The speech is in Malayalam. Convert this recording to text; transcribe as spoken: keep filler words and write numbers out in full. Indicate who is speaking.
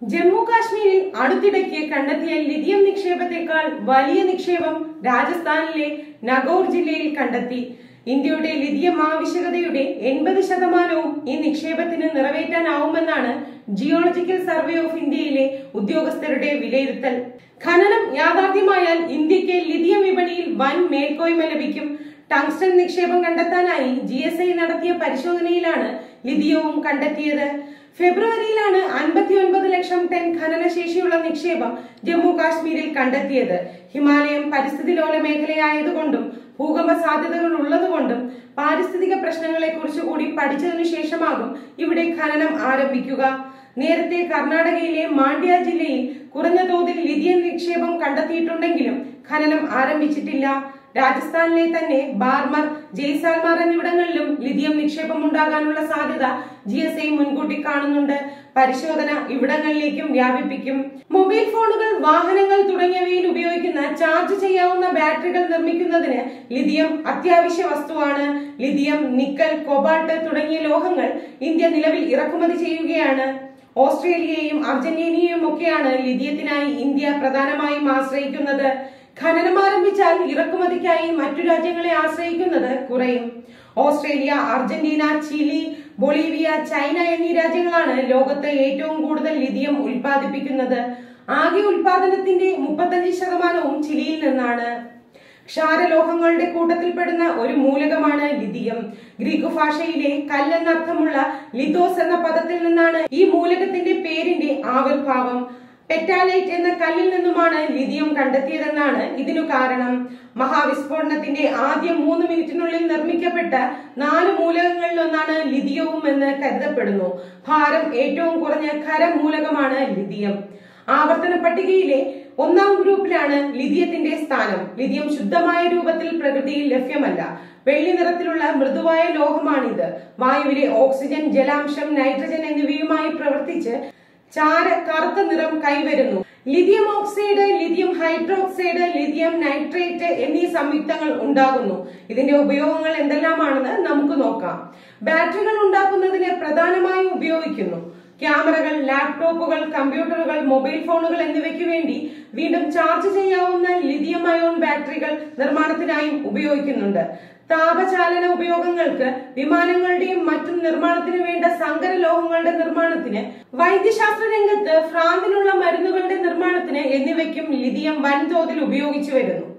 Speaker 1: ജമ്മു കാശ്മീരിൽ അടുത്തിടയ്ക്ക് കണ്ടെത്തിയ ലിഥിയം നിക്ഷേപത്തെക്കാൾ വലിയ നിക്ഷേപം രാജസ്ഥാനിലെ നഗോർ ജില്ലയിൽ കണ്ടെത്തി. ഇന്ത്യയുടെ ലിഥിയം ആവശ്യകതയുടെ എൺപത് ശതമാനവും ഈ നിക്ഷേപത്തിന് നിറവേറ്റാനാവുമെന്നാണ് ജിയോളജിക്കൽ സർവേ ഓഫ് ഇന്ത്യയിലെ ഉദ്യോഗസ്ഥരുടെ വിലയിരുത്തൽ. ഖനനം യാഥാർത്ഥ്യമായാൽ ഇന്ത്യക്ക് ലിഥിയം വിപണിയിൽ വൻ മേൽക്കോയ്മ ലഭിക്കും. ടങ്സ്റ്റൺ നിക്ഷേപം കണ്ടെത്താനായി ജി എസ് ഐ നടത്തിയ പരിശോധനയിലാണ് ലിഥിയവും കണ്ടെത്തിയത്. ഫെബ്രുവരിയിലാണ് അൻപത്തി ഒൻപത് ലക്ഷം ടൺ ഖനനശേഷിയുള്ള നിക്ഷേപം ജമ്മു കാശ്മീരിൽ കണ്ടെത്തിയത്. ഹിമാലയം പരിസ്ഥിതി ലോല മേഖലയായതുകൊണ്ടും ഭൂകമ്പ സാധ്യതകൾ ഉള്ളതുകൊണ്ടും പാരിസ്ഥിതിക പ്രശ്നങ്ങളെ കുറിച്ച് കൂടി പഠിച്ചതിനു ശേഷമാകും ഇവിടെ ഖനനം ആരംഭിക്കുക. നേരത്തെ കർണാടകയിലെ മാണ്ഡ്യ ജില്ലയിൽ കുറഞ്ഞ തോതിൽ ലിഥിയം നിക്ഷേപം കണ്ടെത്തിയിട്ടുണ്ടെങ്കിലും ഖനനം ആരംഭിച്ചിട്ടില്ല. രാജസ്ഥാനിലെ തന്നെ ബാർമർ, ജയ്സാൽമാർ എന്നിവിടങ്ങളിലും ലിഥിയം നിക്ഷേപം ഉണ്ടാകാനുള്ള സാധ്യത ജി എസ് ഐ മുൻകൂട്ടി കാണുന്നുണ്ട്. പരിശോധന ഇവിടങ്ങളിലേക്കും വ്യാപിപ്പിക്കും. മൊബൈൽ ഫോണുകൾ, വാഹനങ്ങൾ തുടങ്ങിയവയിൽ ഉപയോഗിക്കുന്ന ചാർജ് ചെയ്യാവുന്ന ബാറ്ററികൾ നിർമ്മിക്കുന്നതിന് ലിഥിയം അത്യാവശ്യ വസ്തുവാണ്. ലിഥിയം, നിക്കൽ, കൊബാൾട്ട് തുടങ്ങിയ ലോഹങ്ങൾ ഇന്ത്യ നിലവിൽ ഇറക്കുമതി ചെയ്യുകയാണ്. ഓസ്ട്രേലിയയും അർജന്റീനയും ഒക്കെയാണ് ലിഥിയത്തിനായി ഇന്ത്യ പ്രധാനമായും ആശ്രയിക്കുന്നത്. ഖനനം ആരംഭിച്ചാൽ ഇറക്കുമതിക്കായി മറ്റു രാജ്യങ്ങളെ ആശ്രയിക്കുന്നത് കുറയും. Australia, Argentina, Chile, Bolivia, China എന്നീ രാജ്യങ്ങളാണ് ലോകത്ത് ഏറ്റവും കൂടുതൽ ലിഥിയം ഉൽപ്പാദിപ്പിക്കുന്നത്. ആകെ ഉൽപാദനത്തിന്റെ മുപ്പത്തഞ്ച് ശതമാനവും ചിലിയിൽ നിന്നാണ്. ക്ഷാരലോഹങ്ങളുടെ കൂട്ടത്തിൽപ്പെടുന്ന ഒരു മൂലകമാണ് ലിഥിയം. ഗ്രീക്ക് ഭാഷയിലെ കല്ലെന്നർത്ഥമുള്ള ലിഥോസ് എന്ന പദത്തിൽ നിന്നാണ് ഈ മൂലകത്തിന്റെ പേരിന്റെ ആവിർഭാവം. പെറ്റാലൈറ്റ് എന്ന കല്ലിൽ നിന്നുമാണ് ലിഥിയം കണ്ടെത്തിയതെന്നാണ് ഇതിനു കാരണം. മഹാവിസ്ഫോടനത്തിന്റെ ആദ്യ മൂന്ന് മിനിറ്റിനുള്ളിൽ നിർമ്മിക്കപ്പെട്ട നാല് മൂലകങ്ങളിലൊന്നാണ് ലിഥിയവും എന്ന് കരുതപ്പെടുന്നു. ഭാരം ഏറ്റവും കുറഞ്ഞ ഖരമൂലകമാണ് ലിഥിയം. ആവർത്തന പട്ടികയിലെ ഒന്നാം ഗ്രൂപ്പിലാണ് ലിഥിയത്തിന്റെ സ്ഥാനം. ലിഥിയം ശുദ്ധമായ രൂപത്തിൽ പ്രകൃതിയിൽ ലഭ്യമല്ല. വെള്ളി നിറത്തിലുള്ള മൃദുവായ ലോഹമാണിത്. വായുവിലെ ഓക്സിജൻ, ജലാംശം, നൈട്രജൻ എന്നിവയുമായി പ്രവർത്തിച്ച് ചാര കറുത്ത നിറം കൈവരുന്നു. Lithium oxide, lithium hydroxide, lithium nitrate എന്നീ സംയുക്തങ്ങൾ ഉണ്ടാകുന്നു. ഇതിന്റെ ഉപയോഗങ്ങൾ എന്തെല്ലാമാണെന്ന് നമുക്ക് നോക്കാം. ബാറ്ററികൾ ഉണ്ടാക്കുന്നതിന് പ്രധാനമായും ഉപയോഗിക്കുന്നു. ക്യാമറകൾ, ലാപ്ടോപ്പുകൾ, കമ്പ്യൂട്ടറുകൾ, മൊബൈൽ ഫോണുകൾ എന്നിവയ്ക്ക് വേണ്ടി വീണ്ടും ചാർജ് ചെയ്യാവുന്ന ലിഥിയം അയോൺ ബാറ്ററികൾ നിർമ്മാണത്തിനായും ഉപയോഗിക്കുന്നുണ്ട്. താപചാലന ഉപയോഗങ്ങൾക്ക്, വിമാനങ്ങളുടെയും മറ്റും നിർമ്മാണത്തിന് വേണ്ട സങ്കര ലോഹങ്ങളുടെ നിർമ്മാണത്തിന്, വൈദ്യശാസ്ത്ര രംഗത്ത് ഭ്രാന്തിനുള്ള മരുന്നുകളുടെ നിർമ്മാണത്തിന് എന്നിവയ്ക്കും ലിഥിയം വൻതോതിൽ ഉപയോഗിച്ചു വരുന്നു.